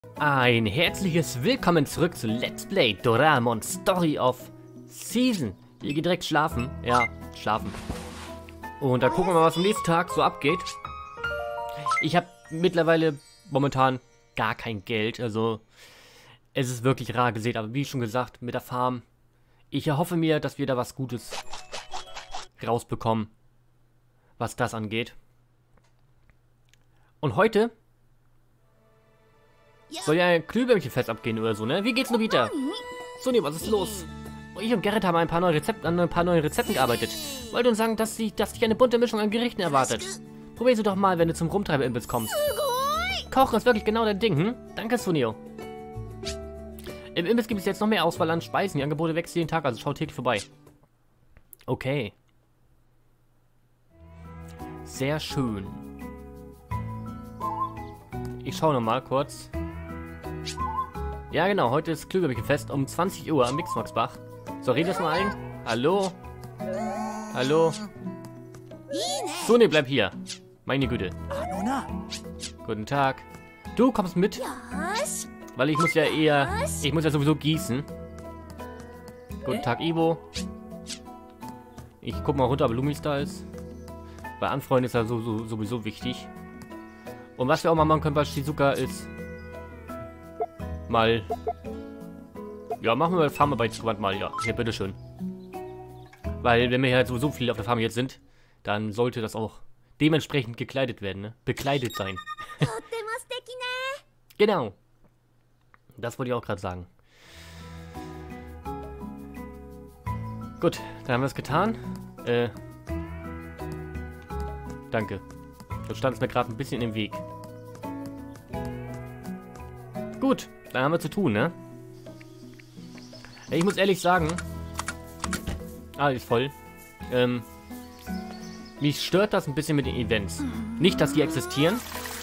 Ein herzliches Willkommen zurück zu Let's Play Doraemon Story of Season. Ihr geht direkt schlafen. Ja, schlafen. Und da gucken wir mal, was am nächsten Tag so abgeht. Ich habe mittlerweile momentan gar kein Geld. Also, es ist wirklich rar gesät. Aber wie schon gesagt, mit der Farm. Ich erhoffe mir, dass wir da was Gutes rausbekommen, was das angeht. Und heute soll ja ein Glühwürmchenfest abgehen oder so, ne? Wie geht's, Nobita? Sonja, was ist los? Ich und Gerrit haben an ein paar neuen Rezepten gearbeitet. Wollte uns sagen, dass dich eine bunte Mischung an Gerichten erwartet. Probier sie doch mal, wenn du zum Rumtreiber-Imbiss kommst. Kochen ist wirklich genau dein Ding, hm? Danke, Sunio. Im Imbiss gibt es jetzt noch mehr Auswahl an Speisen. Die Angebote wechseln jeden Tag, also schau täglich vorbei. Okay. Sehr schön. Ich schaue noch mal kurz. Ja, genau, heute ist Glühwürmchenfest um 20 Uhr am Mixmaxbach. So, red das mal ein. Hallo? Hallo? Sony, bleib hier. Meine Güte. Guten Tag. Du kommst mit? Weil ich muss ja sowieso gießen. Guten Tag, Ivo. Ich guck mal runter, ob Lumis da ist. Bei Anfreunden ist er sowieso wichtig. Und was wir auch mal machen können bei Shizuka ist mal... Ja, machen wir Farmarbeitsgewand mal, ja. Hier, bitteschön. Weil, wenn wir halt sowieso viel auf der Farm jetzt sind, dann sollte das auch dementsprechend gekleidet werden, ne? Bekleidet sein. Genau. Das wollte ich auch gerade sagen. Gut, dann haben wir es getan. Danke. Du standst mir gerade ein bisschen im Weg. Gut, dann haben wir zu tun, ne? Ich muss ehrlich sagen... die ist voll. Mich stört das ein bisschen mit den Events. Nicht, dass die existieren.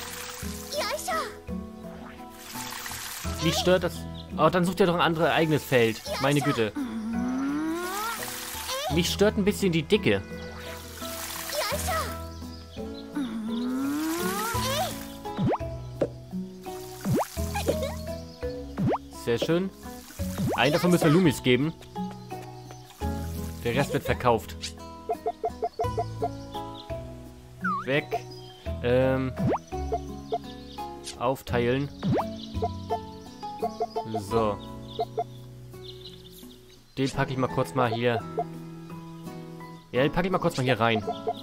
Mich stört das... Oh, dann sucht ihr doch ein anderes eigenes Feld. Meine Güte. Mich stört ein bisschen die Dicke. Sehr schön. Einen davon müssen wir Lumis geben. Der Rest wird verkauft. Weg. Aufteilen. So. Den packe ich mal kurz mal hier. Ja, den packe ich mal kurz mal hier rein.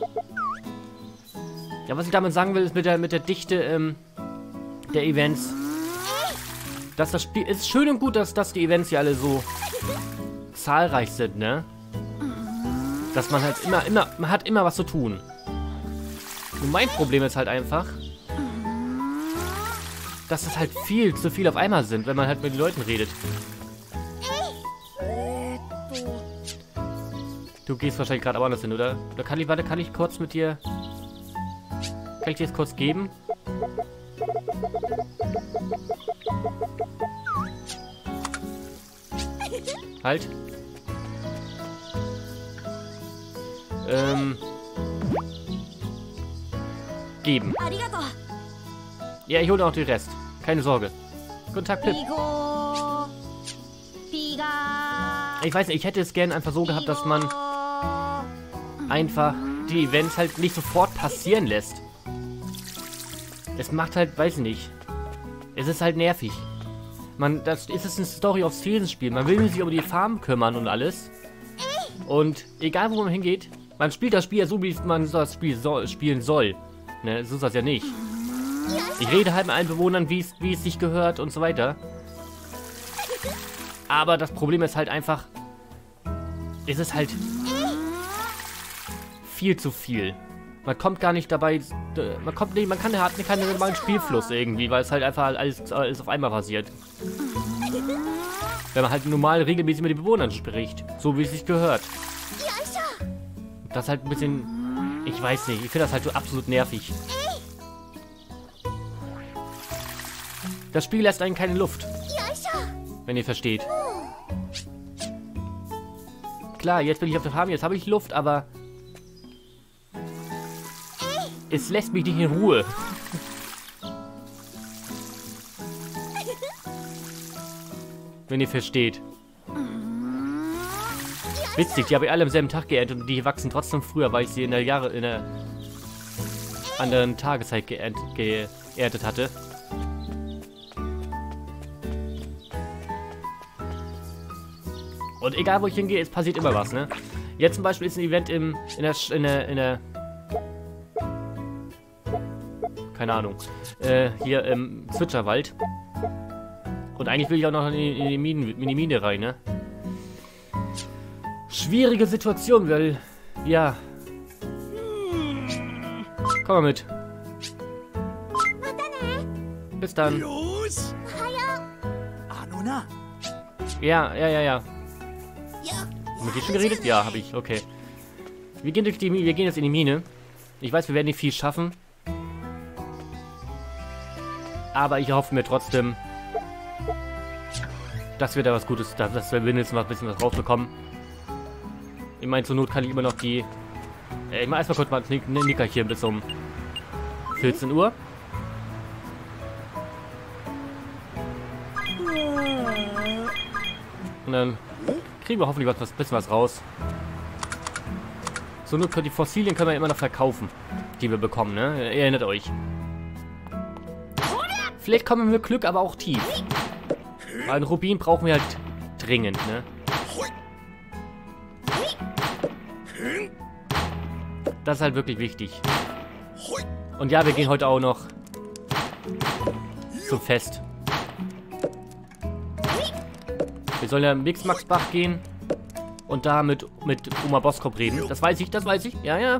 Ja, was ich damit sagen will, ist mit der Dichte der Events. Dass das Spiel ist schön und gut, dass die Events hier alle so zahlreich sind, ne? Dass man halt man hat immer was zu tun. Und mein Problem ist halt einfach, dass es halt viel zu viel auf einmal sind, wenn man halt mit den Leuten redet. Du gehst wahrscheinlich gerade woanders hin, oder? Oder kann ich kurz mit dir... Kann ich dir jetzt kurz geben? Halt. Geben. Ja, ich hole auch den Rest. Keine Sorge. Guten Tag, Pip. Ich weiß nicht, ich hätte es gerne einfach so gehabt, dass man einfach die Events halt nicht sofort passieren lässt. Es macht halt, weiß ich nicht. Es ist halt nervig. Das ist ein Story of Season Spiel. Man will sich um die Farm kümmern und alles. Und egal wo man hingeht, man spielt das Spiel ja so, wie man das Spiel spielen soll. Ne, so ist das ja nicht. Ich rede halt mit allen Bewohnern, wie es sich gehört und so weiter. Aber das Problem ist halt einfach, es ist halt viel zu viel. Man kommt gar nicht dabei, man hat keinen normalen Spielfluss irgendwie, weil es halt einfach alles auf einmal passiert. Wenn man halt normal regelmäßig mit den Bewohnern spricht, so wie es sich gehört. Das ist halt ein bisschen, ich weiß nicht, ich finde das halt so absolut nervig. Das Spiel lässt einen keine Luft. Wenn ihr versteht. Klar, jetzt bin ich auf der Farm, jetzt habe ich Luft, aber es lässt mich nicht in Ruhe. Wenn ihr versteht. Witzig, die habe ich alle am selben Tag geerntet und die wachsen trotzdem früher, weil ich sie in der anderen Tageszeit geerntet hatte. Und egal wo ich hingehe, es passiert immer was, ne? Jetzt zum Beispiel ist ein Event in der keine Ahnung. Hier im Zwitscherwald. Und eigentlich will ich auch noch in die Mine rein, ne? Schwierige Situation, weil... Ja. Komm mal mit. Bis dann. Ja. Mit dir schon geredet? Ja, habe ich. Okay. Wir gehen jetzt in die Mine. Ich weiß, wir werden nicht viel schaffen. Aber ich hoffe mir trotzdem, dass wir da was Gutes, dass wir mindestens mal ein bisschen was rausbekommen. Ich meine, zur Not kann ich immer noch die... ich mache erstmal kurz mal ein Nickerchen bis um 14 Uhr. Und dann kriegen wir hoffentlich ein bisschen was raus. Zur Not können die Fossilien können wir immer noch verkaufen, die wir bekommen, ne? Ihr erinnert euch. Vielleicht kommen wir mit Glück aber auch tief. Weil einen Rubin brauchen wir halt dringend, ne? Das ist halt wirklich wichtig. Und ja, wir gehen heute auch noch zum Fest. Wir sollen ja im Mixmaxbach gehen und da mit Oma Boskop reden. Das weiß ich. Ja.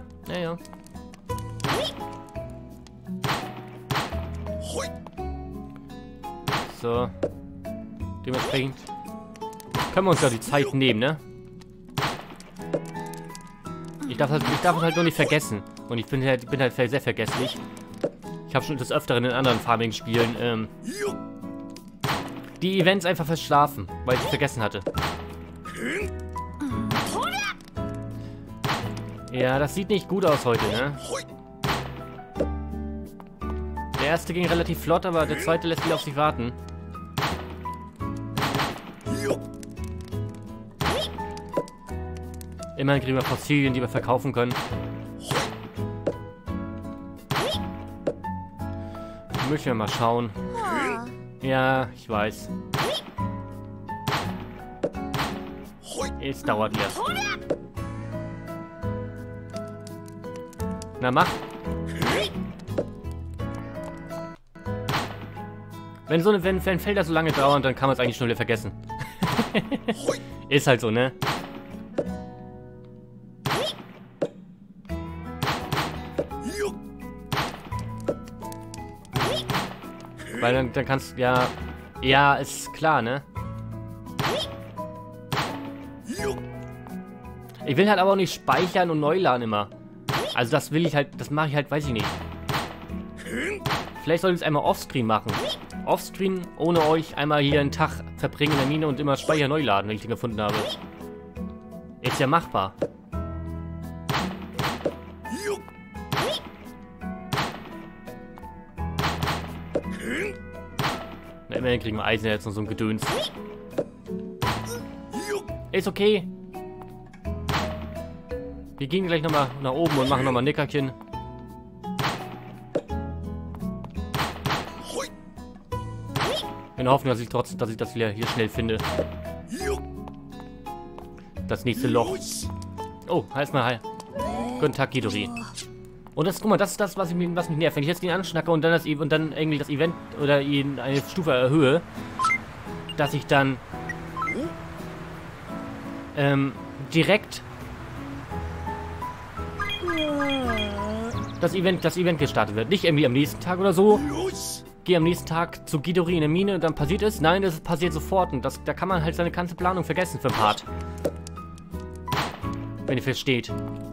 So. Dementsprechend können wir uns ja die Zeit nehmen, ne? Ich darf es halt nur nicht vergessen. Und ich bin halt sehr vergesslich. Ich habe schon des Öfteren in anderen Farming-Spielen die Events einfach verschlafen, weil ich sie vergessen hatte. Ja, das sieht nicht gut aus heute, ne? Der erste ging relativ flott, aber der zweite lässt wieder auf sich warten. Immerhin kriegen wir Fossilien, die wir verkaufen können. Müssen wir mal schauen. Ja, ich weiß. Es dauert jetzt. Na, mach. Wenn Felder so lange dauern, dann kann man es eigentlich schon wieder vergessen. Ist halt so, ne? Weil dann kannst du, ja... Ja, ist klar, ne? Ich will halt aber auch nicht speichern und neu laden immer. Also das will ich halt, das mache ich halt, weiß ich nicht. Vielleicht soll ich es einmal offscreen machen. Offscreen, ohne euch einmal hier einen Tag verbringen in der Mine und immer Speicher neu laden, wenn ich den gefunden habe. Ist ja machbar. Na, immerhin kriegen wir Eisen jetzt und so ein Gedöns. Ist okay. Wir gehen gleich nochmal nach oben und machen nochmal ein Nickerchen. In der Hoffnung, dass ich das wieder hier schnell finde. Das nächste Loch. Oh, heißt mal hi. Guten Tag, Ghidorah. Und das, guck mal, das ist das, was mich nervt. Wenn ich jetzt den anschnacke und dann irgendwie das Event oder ihn eine Stufe erhöhe, dass ich dann direkt das Event gestartet wird. Nicht irgendwie am nächsten Tag oder so. Gehe am nächsten Tag zu Ghidorah in der Mine und dann passiert es. Nein, das passiert sofort und da kann man halt seine ganze Planung vergessen für ein Part. Wenn ihr versteht.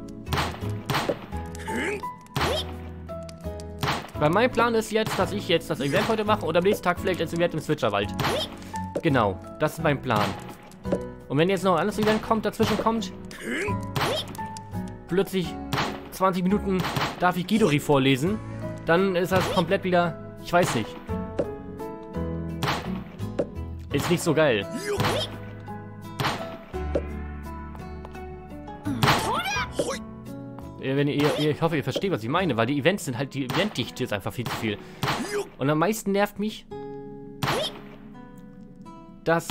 Weil mein Plan ist jetzt, dass ich jetzt das Event heute mache und am nächsten Tag vielleicht das Event im Zwitscherwald. Genau, das ist mein Plan. Und wenn jetzt noch ein anderes Event dazwischen kommt, plötzlich 20 Minuten darf ich Ghidorah vorlesen, dann ist das komplett wieder, ich weiß nicht. Ist nicht so geil. Ich hoffe, ihr versteht, was ich meine, weil die Events sind halt, die Eventdichte ist einfach viel zu viel. Und am meisten nervt mich, dass...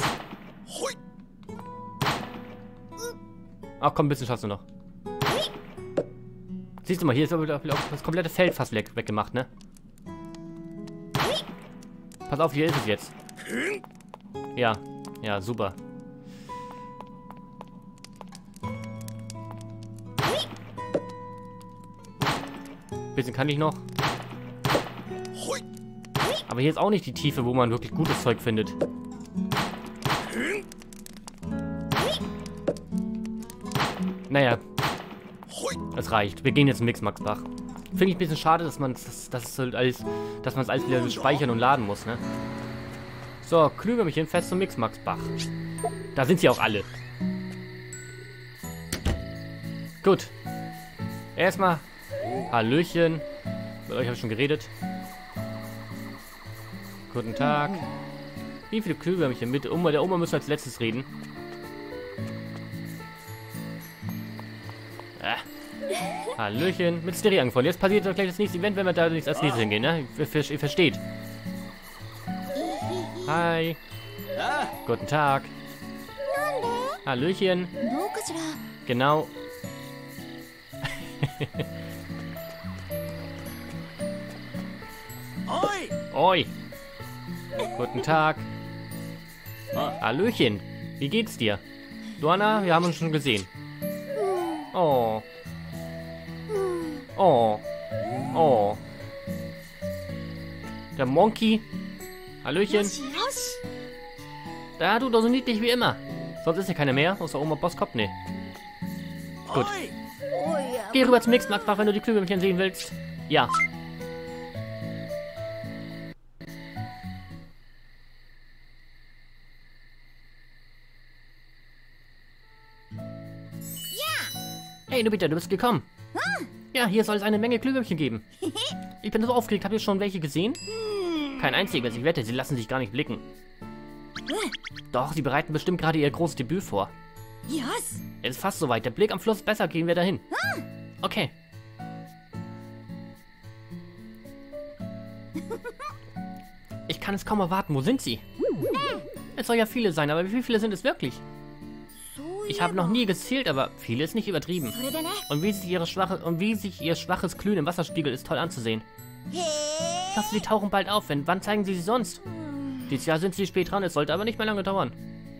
Ach komm, ein bisschen schaffst du noch. Siehst du mal, hier ist das komplette Feld fast weggemacht, ne? Pass auf, hier ist es jetzt. Ja, ja, super. Bisschen kann ich noch. Aber hier ist auch nicht die Tiefe, wo man wirklich gutes Zeug findet. Naja. Es reicht. Wir gehen jetzt in Mixmaxbach. Finde ich ein bisschen schade, dass man es alles wieder speichern und laden muss, ne? So, Klügermännchen fest zum Mixmaxbach. Da sind sie auch alle. Gut. Erstmal Hallöchen. Mit euch habe ich schon geredet. Guten Tag. Wie viele Klügermännchen mit? Der Oma müssen wir als letztes reden. Hallöchen. Mit Steri angefangen. Jetzt passiert doch gleich das nächste Event, wenn wir da nicht als nächstes hingehen, ne? Ihr versteht. Hi. Guten Tag. Hallöchen. Genau. Oi. Guten Tag. Hallöchen. Wie geht's dir? Luana, wir haben uns schon gesehen. Oh. Oh. Oh. Der Monkey. Hallöchen. Da, du, doch so niedlich wie immer. Sonst ist ja keine mehr, außer Oma Boskop, ne. Gut. Geh rüber zum Mixmaxbach, wenn du die Klügelmännchen sehen willst. Ja. Hey, Nobita, du bist gekommen. Ja, hier soll es eine Menge Glühwürmchen geben. Ich bin so aufgeregt. Habt ihr schon welche gesehen? Kein einziges. Ich wette, sie lassen sich gar nicht blicken. Doch, sie bereiten bestimmt gerade ihr großes Debüt vor. Es ist fast soweit. Der Blick am Fluss ist besser. Gehen wir dahin. Okay. Ich kann es kaum erwarten. Wo sind sie? Es soll ja viele sein, aber wie viele sind es wirklich? Ich habe noch nie gezählt, aber viele ist nicht übertrieben. Und wie sich ihr schwaches Glühen im Wasser spiegelt, ist toll anzusehen. Ich hoffe, sie tauchen bald auf. Wann zeigen sie sonst? Dieses Jahr sind sie spät dran, es sollte aber nicht mehr lange dauern.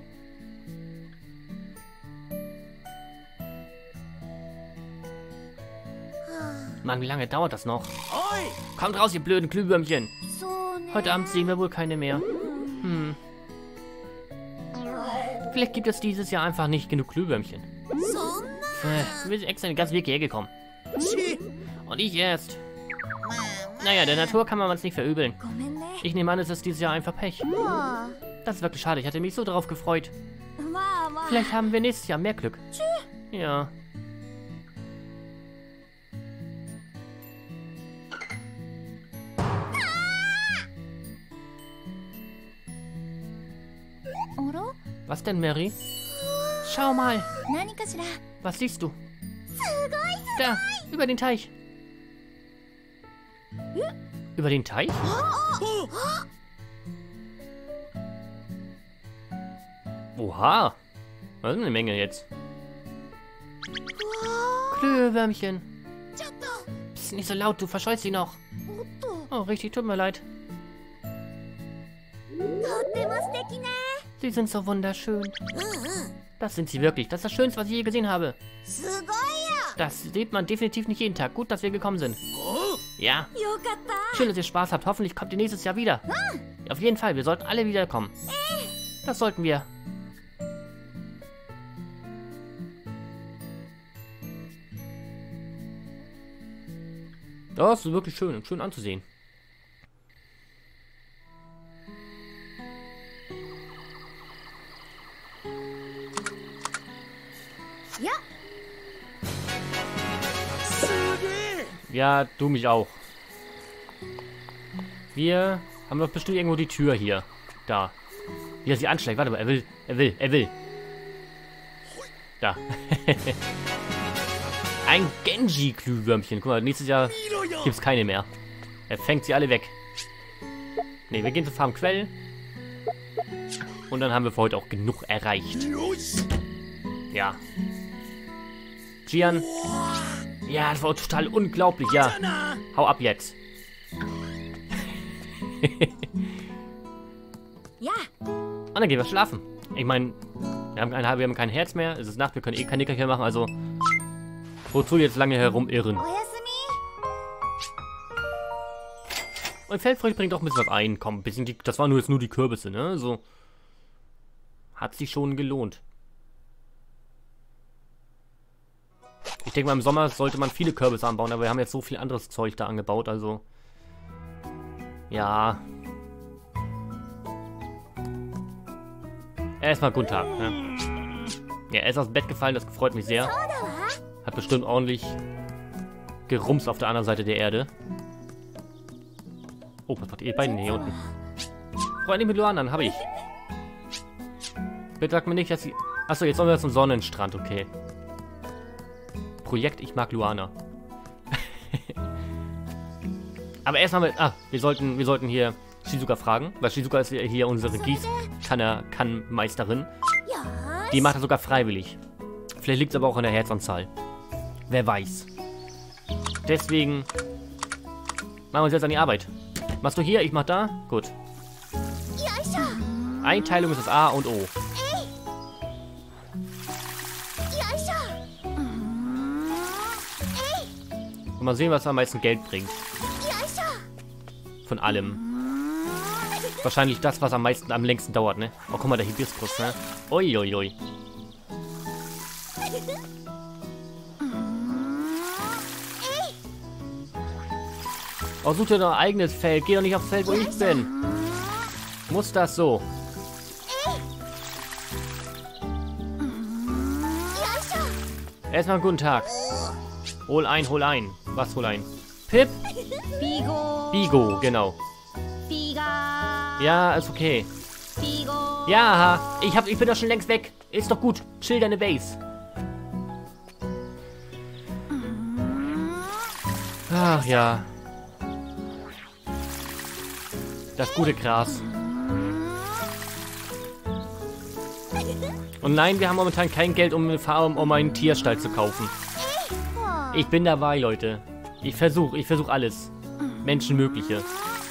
Mann, wie lange dauert das noch? Kommt raus, ihr blöden Glühwürmchen. Heute Abend sehen wir wohl keine mehr. Vielleicht gibt es dieses Jahr einfach nicht genug Glühwürmchen. Wir sind extra den ganzen Weg hierher gekommen. Und ich erst. Naja, der Natur kann man es nicht verübeln. Ich nehme an, es ist dieses Jahr einfach Pech. Das ist wirklich schade, ich hatte mich so darauf gefreut. Vielleicht haben wir nächstes Jahr mehr Glück. Ja. Was denn, Mary? Schau mal. Was siehst du? Da, über den Teich. Über den Teich? Oha. Das ist eine Menge jetzt. Glühwürmchen. Psst, nicht so laut, du verscheußt sie noch. Oh, richtig, tut mir leid. Sie sind so wunderschön. Das sind sie wirklich. Das ist das Schönste, was ich je gesehen habe. Das sieht man definitiv nicht jeden Tag. Gut, dass wir gekommen sind. Ja. Schön, dass ihr Spaß habt. Hoffentlich kommt ihr nächstes Jahr wieder. Auf jeden Fall, wir sollten alle wiederkommen. Das sollten wir. Das ist wirklich schön und schön anzusehen. Ja, du mich auch. Wir haben doch bestimmt irgendwo die Tür hier. Da. Wie er sie anschlägt. Warte mal, er will. Da. Ein Genji-Glühwürmchen. Guck mal, nächstes Jahr gibt es keine mehr. Er fängt sie alle weg. Ne, wir gehen zur Farm Quell. Und dann haben wir für heute auch genug erreicht. Ja. Gian. Ja, das war total unglaublich, ja. Hau ab jetzt. Ja. Und dann gehen wir schlafen. Ich meine, wir haben kein Herz mehr. Es ist Nacht, wir können eh kein Nickerchen machen, also... Wozu jetzt lange herumirren? Und Feldfrüchte bringt auch ein bisschen was ein. Komm, ein bisschen das waren jetzt nur die Kürbisse, ne? So. Hat sich schon gelohnt. Ich denke mal, im Sommer sollte man viele Kürbisse anbauen, aber wir haben jetzt so viel anderes Zeug da angebaut, also... Ja. Erstmal guten Tag, ne? Ja, er ist aus dem Bett gefallen, das freut mich sehr. Hat bestimmt ordentlich gerumst auf der anderen Seite der Erde. Oh, was macht ihr beiden hier unten? Freunde mit Luana, habe ich. Bitte sag mir nicht, dass sie... Achso, jetzt sollen wir zum Sonnenstrand, okay. Projekt Ich mag Luana. Aber erstmal mit... Ah, wir sollten hier Shizuka fragen, weil Shizuka ist hier unsere Gießkanner-Kann-Meisterin. Die macht das sogar freiwillig. Vielleicht liegt es aber auch an der Herzanzahl. Wer weiß. Deswegen machen wir uns jetzt an die Arbeit. Machst du hier, ich mach da? Gut. Einteilung ist das A und O. Und mal sehen, was am meisten Geld bringt. Von allem. Wahrscheinlich das, was am längsten dauert, ne? Oh, guck mal, der Hibiskus, ne? Uiuiui. Oh, such dir doch ein eigenes Feld. Geh doch nicht aufs Feld, wo ich bin. Muss das so? Erstmal guten Tag. Hol ein. Was hol ein? Pip? Bigo, genau. Ja, ist okay. Ja, ich bin doch schon längst weg. Ist doch gut. Chill deine Base. Ach ja. Das gute Gras. Und nein, wir haben momentan kein Geld, um einen Tierstall zu kaufen. Ich bin dabei, Leute. Ich versuch alles. Menschenmögliche.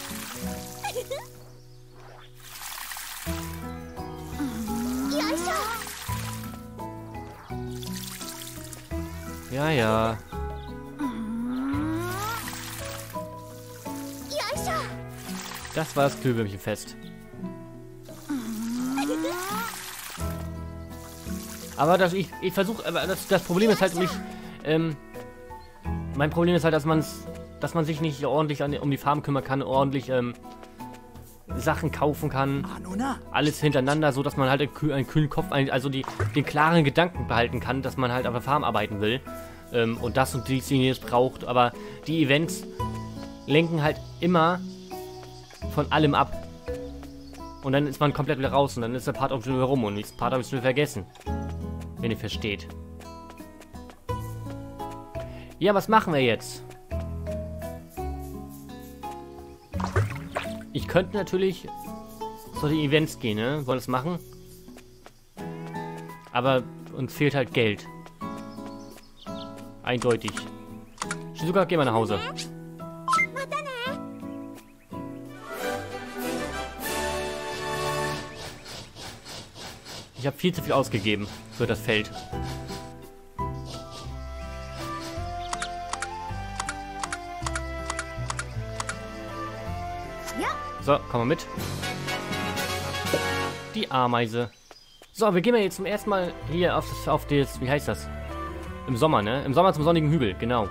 Ja, ja. Das war das Glühwürmchenfest. Aber ich versuche, aber das Problem ist halt nicht, mein Problem ist halt, dass man sich nicht ordentlich um die Farm kümmern kann, ordentlich Sachen kaufen kann, alles hintereinander, so dass man halt einen kühlen Kopf, also den klaren Gedanken behalten kann, dass man halt auf der Farm arbeiten will und das und dies braucht, aber die Events lenken halt immer von allem ab. Und dann ist man komplett wieder raus und dann ist der Part auch schon wieder rum und nächsten Part habe ich schon vergessen. Wenn ihr versteht. Ja, was machen wir jetzt? Ich könnte natürlich zu den Events gehen, ne? Wollen das machen? Aber uns fehlt halt Geld. Eindeutig. Shizuka, geh mal nach Hause. Ich habe viel zu viel ausgegeben für das Feld. Ja. So, komm mal mit. Die Ameise. So, wir gehen jetzt zum ersten Mal hier auf das, wie heißt das? Im Sommer, ne? Im Sommer zum sonnigen Hügel, genau.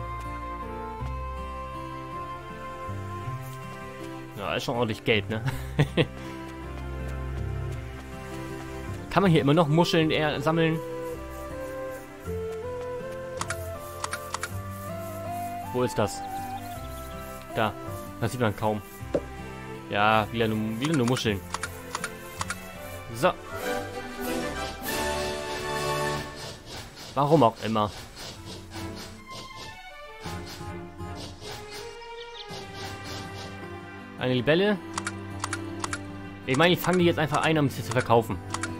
Ja, ist schon ordentlich Geld, ne? Kann man hier immer noch Muscheln sammeln? Wo ist das? Da. Das sieht man kaum. Ja, wieder nur Muscheln. So. Warum auch immer. Eine Libelle. Ich meine, ich fange die jetzt einfach ein, um sie zu verkaufen.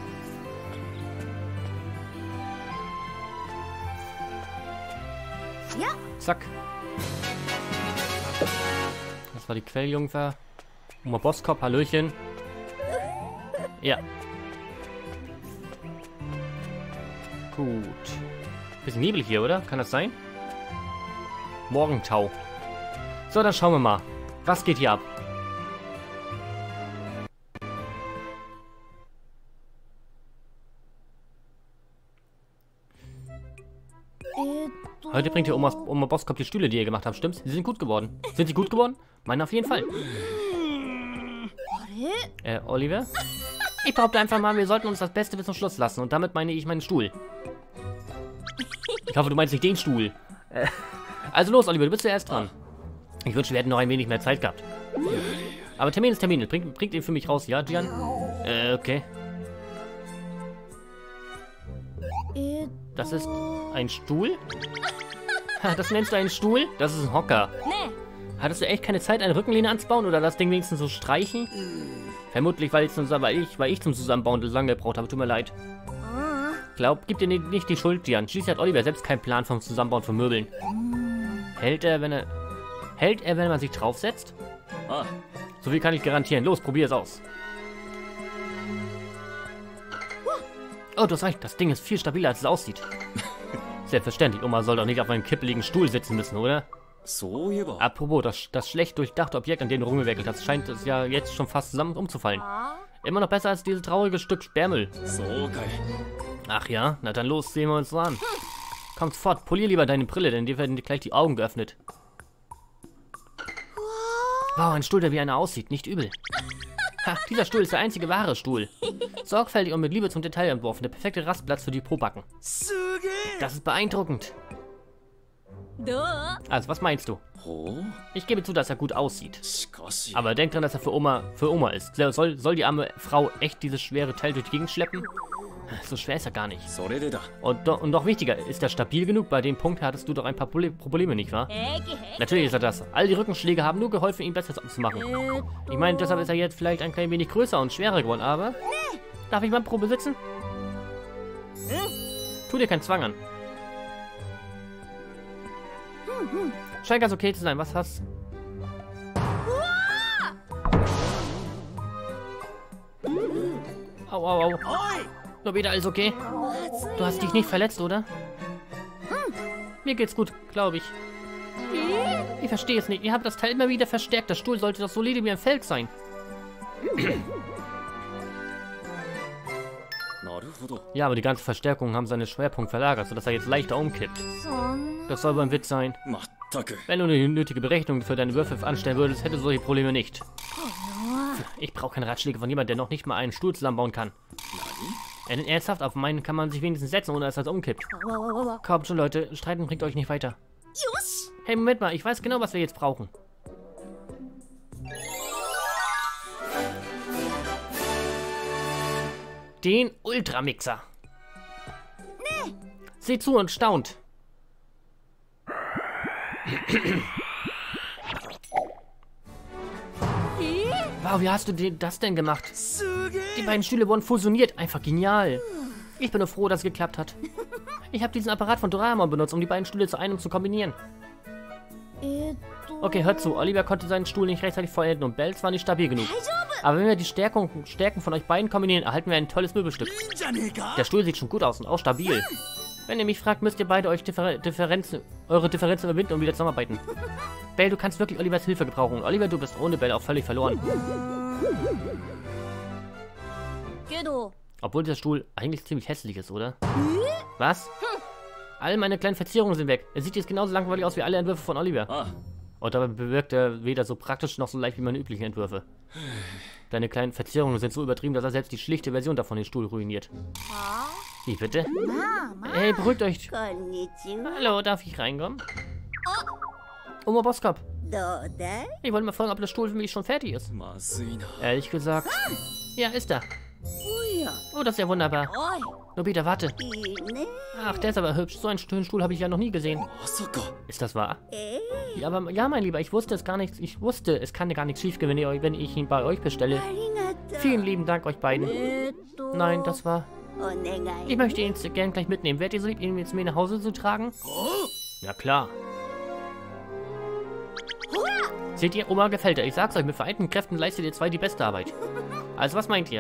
Ja. Zack. Das war die Quelljungfer. Oma Boskop, Hallöchen. Ja. Gut. Bisschen nebelig hier, oder? Kann das sein? Morgentau. So, dann schauen wir mal. Was geht hier ab? Heute bringt ihr Oma Boskop die Stühle, die ihr gemacht habt, stimmt's? Sie sind gut geworden. Sind sie gut geworden? Meine auf jeden Fall. Oliver? Ich behaupte einfach mal, wir sollten uns das Beste bis zum Schluss lassen. Und damit meine ich meinen Stuhl. Ich hoffe, du meinst nicht den Stuhl. Also los, Oliver, du bist zuerst dran. Ich wünsche, wir hätten noch ein wenig mehr Zeit gehabt. Aber Termin ist Termin. Bringt ihn für mich raus, ja, Gian? Okay. Das ist ein Stuhl? Ha, das nennst du einen Stuhl? Das ist ein Hocker. Hattest du echt keine Zeit, eine Rückenlehne anzubauen oder das Ding wenigstens so streichen? Vermutlich, weil ich zum Zusammenbauen so lange gebraucht habe. Tut mir leid. Gib dir nicht die Schuld, Gian. Schließlich hat Oliver selbst keinen Plan vom Zusammenbauen von Möbeln. Hält er, wenn man sich draufsetzt? So viel kann ich garantieren. Los, probier es aus. Oh, du hast recht. Das Ding ist viel stabiler, als es aussieht. Selbstverständlich. Oma soll doch nicht auf einem kippeligen Stuhl sitzen müssen, oder? Apropos, das schlecht durchdachte Objekt, an dem du rumgewerkelt hast, scheint es ja jetzt schon fast zusammen umzufallen. Immer noch besser als dieses traurige Stück Sperrmüll. Ach ja? Na dann los, sehen wir uns so an. Komm sofort, polier lieber deine Brille, denn dir werden gleich die Augen geöffnet. Wow, ein Stuhl, der wie einer aussieht. Nicht übel. Ha, dieser Stuhl ist der einzige wahre Stuhl. Sorgfältig und mit Liebe zum Detail entworfen. Der perfekte Rastplatz für die Probacken. Das ist beeindruckend. Also, was meinst du? Ich gebe zu, dass er gut aussieht. Aber denk dran, dass er für Oma ist. Soll die arme Frau echt dieses schwere Teil durch die Gegend schleppen? So schwer ist er gar nicht. Und noch wichtiger, ist er stabil genug? Bei dem Punkt hattest du doch ein paar Probleme, nicht wahr? Natürlich ist er das. All die Rückenschläge haben nur geholfen, ihn besser zu machen. Ich meine, deshalb ist er jetzt vielleicht ein klein wenig größer und schwerer geworden, aber... Darf ich mal Probe sitzen? Tu dir keinen Zwang an. Scheint ganz okay zu sein. Was hast du? Au, au, au. Nur wieder alles okay? Du hast dich nicht verletzt, oder? Mir geht's gut, glaube ich. Ich verstehe es nicht. Ihr habt das Teil immer wieder verstärkt. Der Stuhl sollte doch solide wie ein Feld sein. Ja, aber die ganze Verstärkung haben seinen Schwerpunkt verlagert, sodass er jetzt leichter umkippt. Das soll wohl ein Witz sein. Wenn du die nötige Berechnung für deine Würfel anstellen würdest, hättest du solche Probleme nicht. Ich brauche keine Ratschläge von jemandem, der noch nicht mal einen Stuhl zusammenbauen kann. Ernsthaft, auf meinen kann man sich wenigstens setzen, ohne dass er umkippt. Kommt schon, Leute. Streiten bringt euch nicht weiter. Hey, Moment mal. Ich weiß genau, was wir jetzt brauchen. Den Ultramixer. Seht zu und staunt. Wow, wie hast du das denn gemacht? Die beiden Stühle wurden fusioniert. Einfach genial. Ich bin nur froh, dass es geklappt hat. Ich habe diesen Apparat von Doraemon benutzt, um die beiden Stühle zu einem zu kombinieren. Okay, hört zu. Oliver konnte seinen Stuhl nicht rechtzeitig vollenden und Bells war nicht stabil genug. Aber wenn wir die Stärken von euch beiden kombinieren, erhalten wir ein tolles Möbelstück. Der Stuhl sieht schon gut aus und auch stabil. Wenn ihr mich fragt, müsst ihr beide eure Differenzen überwinden und wieder zusammenarbeiten. Bell, du kannst wirklich Olivers Hilfe gebrauchen. Oliver, du bist ohne Bell auch völlig verloren. Obwohl dieser Stuhl eigentlich ziemlich hässlich ist, oder? Was? All meine kleinen Verzierungen sind weg. Er sieht jetzt genauso langweilig aus wie alle Entwürfe von Oliver. Und dabei bewirkt er weder so praktisch noch so leicht wie meine üblichen Entwürfe. Deine kleinen Verzierungen sind so übertrieben, dass er selbst die schlichte Version davon den Stuhl ruiniert. Wie bitte? Hey, beruhigt euch. Hallo, darf ich reinkommen? Oma Boskop. Ich wollte mal fragen, ob der Stuhl für mich schon fertig ist. Ehrlich gesagt, ja, ist er. Oh, das ist ja wunderbar. Oi. Nobita, warte. いいね。 Ach, der ist aber hübsch. So einen schönen Stuhl habe ich ja noch nie gesehen. まさか Ist das wahr? え Ja, aber ja, mein Lieber, ich wusste es gar nichts. Ich wusste, es kann ja gar nichts schief gehen, wenn ich ihn bei euch bestelle. ありがとう。 Vielen lieben Dank euch beiden. Nein, das war... お願い。 Ich möchte ihn gern gleich mitnehmen. Werdet ihr so lieb, ihn jetzt mir nach Hause zu tragen? Ja, klar. Seht ihr, Oma gefällt er. Ich sag's euch, mit vereinten Kräften leistet ihr zwei die beste Arbeit. Also, was meint ihr?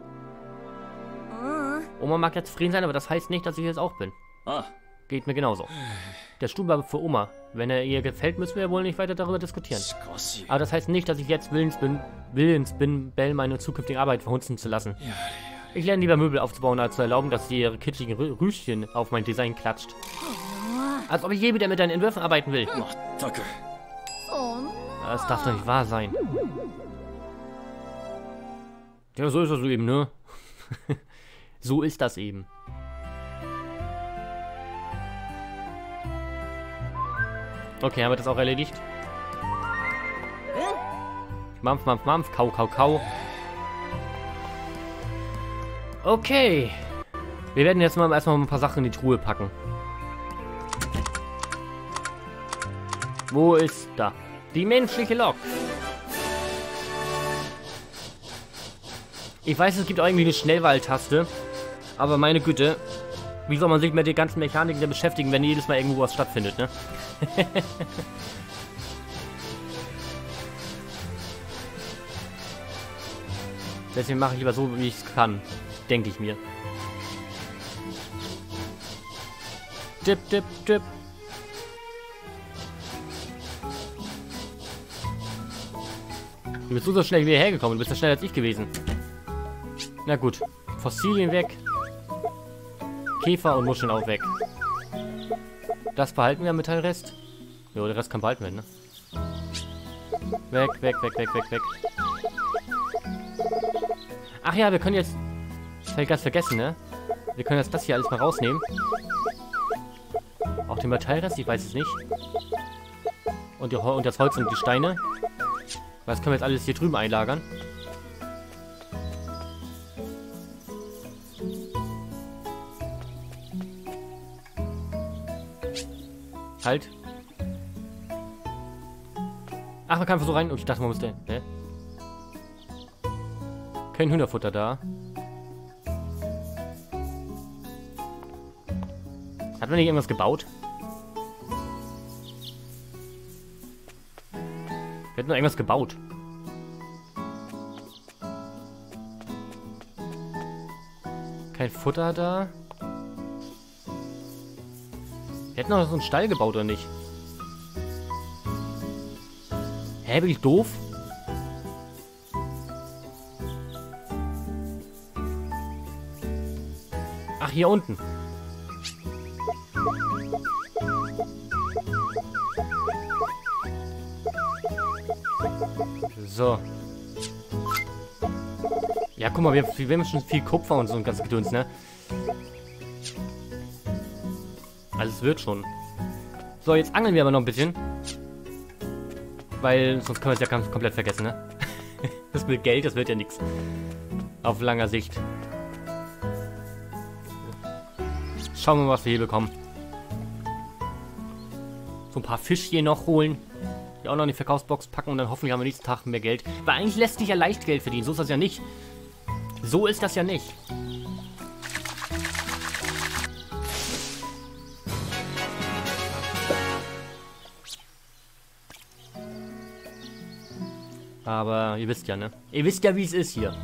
うん。 Oma mag ja zufrieden sein, aber das heißt nicht, dass ich es auch bin. あ Geht mir genauso. Der Stuhl war für Oma. Wenn er ihr gefällt, müssen wir wohl nicht weiter darüber diskutieren. しかし Aber das heißt nicht, dass ich jetzt willens bin, Belle meine zukünftige Arbeit verhunzen zu lassen. やれ Ich lerne lieber Möbel aufzubauen, als zu erlauben, dass sie ihre kitschigen Rüschen auf mein Design klatscht. Als ob ich je wieder mit deinen Entwürfen arbeiten will. まったくそんな。 Das darf doch nicht wahr sein. Ja, so ist das eben, ne? So ist das eben. Okay, haben wir das auch erledigt? Mampf, Mampf, Mampf, Kau, Kau, Kau. Okay. Wir werden jetzt mal erstmal ein paar Sachen in die Truhe packen. Wo ist da? Die menschliche Lok. Ich weiß, es gibt auch irgendwie eine Schnellwahltaste. Aber meine Güte. Wie soll man sich mit den ganzen Mechaniken da beschäftigen, wenn jedes Mal irgendwo was stattfindet, ne? Deswegen mache ich lieber so, wie ich es kann. Denke ich mir. Dip, dip, dip. Du bist so schnell wieder hergekommen. Du bist ja schneller als ich gewesen. Na gut. Fossilien weg. Käfer und Muscheln auch weg. Das behalten wir am Metallrest. Jo, der Rest kann behalten werden, ne? Weg, weg, weg, weg, weg, weg. Ach ja, wir können jetzt... Das habe ich ganz vergessen, ne? Wir können jetzt das hier alles mal rausnehmen. Auch den Metallrest, ich weiß es nicht. Und das Holz und die Steine. Das können wir jetzt alles hier drüben einlagern. Halt. Ach, man kann einfach so rein. Oh, ich dachte, man musste... Ne? Kein Hühnerfutter da. Hat man nicht irgendwas gebaut? Wir hätten noch irgendwas gebaut. Kein Futter da. Wir hätten noch so einen Stall gebaut, oder nicht? Hä, bin ich doof? Ach, hier unten. So. Ja, guck mal, wir haben schon viel Kupfer und so ein ganzes Gedöns, ne? Also es wird schon. So, jetzt angeln wir aber noch ein bisschen. Weil sonst können wir es ja komplett vergessen, ne? Das mit Geld, das wird ja nichts. Auf langer Sicht. Schauen wir mal, was wir hier bekommen. So ein paar Fischchen noch holen. Die auch noch in die Verkaufsbox packen und dann hoffentlich haben wir nächsten Tag mehr Geld. Weil eigentlich lässt sich ja leicht Geld verdienen. So ist das ja nicht. So ist das ja nicht. Aber ihr wisst ja, ne? Ihr wisst ja, wie es ist hier.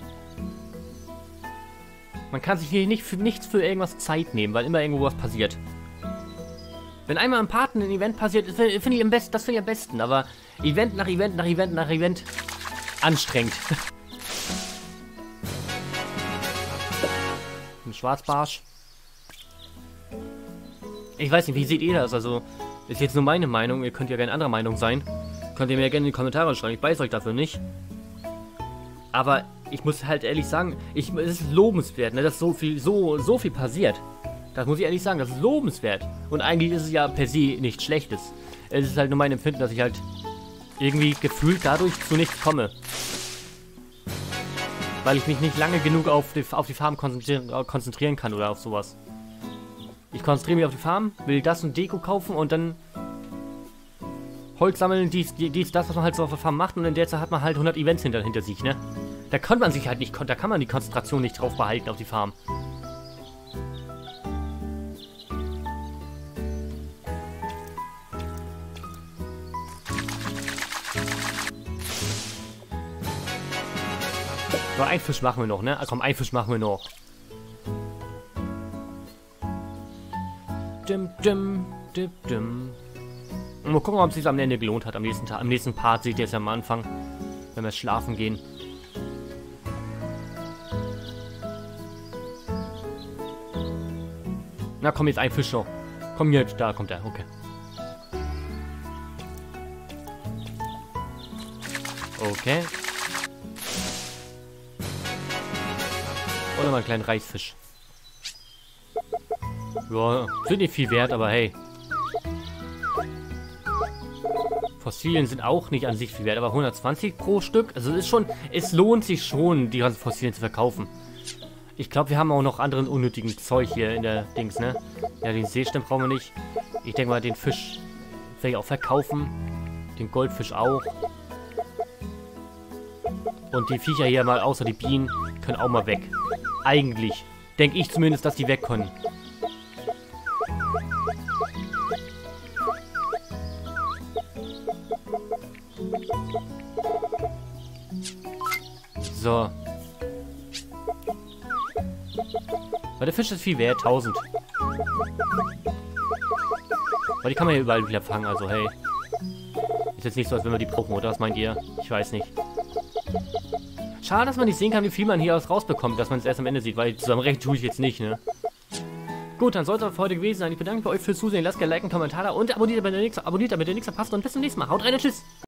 Man kann sich hier nicht für nichts für irgendwas Zeit nehmen, weil immer irgendwo was passiert. Wenn einmal im Paten ein Event passiert, das finde ich am besten, aber Event nach Event nach Event nach Event anstrengend. Ein Schwarzbarsch. Ich weiß nicht, wie seht ihr das? Also, ist jetzt nur meine Meinung, ihr könnt ja gerne anderer Meinung sein. Könnt ihr mir ja gerne in die Kommentare schreiben, ich beiß euch dafür nicht. Aber ich muss halt ehrlich sagen, es ist lobenswert, ne, dass so viel passiert. Das muss ich ehrlich sagen, das ist lobenswert. Und eigentlich ist es ja per se nichts Schlechtes. Es ist halt nur mein Empfinden, dass ich halt irgendwie gefühlt dadurch zu nichts komme. Weil ich mich nicht lange genug auf die Farm konzentrieren kann oder auf sowas. Ich konzentriere mich auf die Farm, will das und Deko kaufen und dann Holz sammeln, das, was man halt so auf der Farm macht, und in der Zeit hat man halt 100 Events hinter sich, ne? Da kann man sich halt nicht, da kann man die Konzentration nicht drauf behalten auf die Farm. So, einen Fisch machen wir noch, ne? Komm, einen Fisch machen wir noch. Und mal gucken, ob es sich am Ende gelohnt hat. Am nächsten Part seht ihr es ja am Anfang, wenn wir schlafen gehen. Na komm, jetzt ein Fisch noch. Komm jetzt, da kommt er, okay. Okay. Oder mal einen kleinen Reisfisch. Ja, sind nicht viel wert, aber hey. Fossilien sind auch nicht an sich viel wert, aber 120 pro Stück. Also es lohnt sich schon, die ganzen Fossilien zu verkaufen. Ich glaube, wir haben auch noch anderen unnötigen Zeug hier in der Dings, ne? Ja, den Seestern brauchen wir nicht. Ich denke mal, den Fisch werde ich auch verkaufen. Den Goldfisch auch. Und die Viecher hier mal, außer die Bienen, können auch mal weg. Eigentlich. Denke ich zumindest, dass die weg können. So. Weil der Fisch ist viel wert, 1000. Aber die kann man ja überall wieder fangen, also hey. Ist jetzt nicht so, als wenn wir die brauchen, oder? Was meint ihr? Ich weiß nicht. Schade, dass man nicht sehen kann, wie viel man hier rausbekommt, dass man es erst am Ende sieht, weil zusammenrechnen tue ich jetzt nicht, ne? Gut, dann soll es aber für heute gewesen sein. Ich bedanke mich bei euch fürs Zusehen. Lasst gerne ein Like, einen Kommentar da und abonniert, damit ihr nichts verpasst. Und bis zum nächsten Mal. Haut rein und tschüss!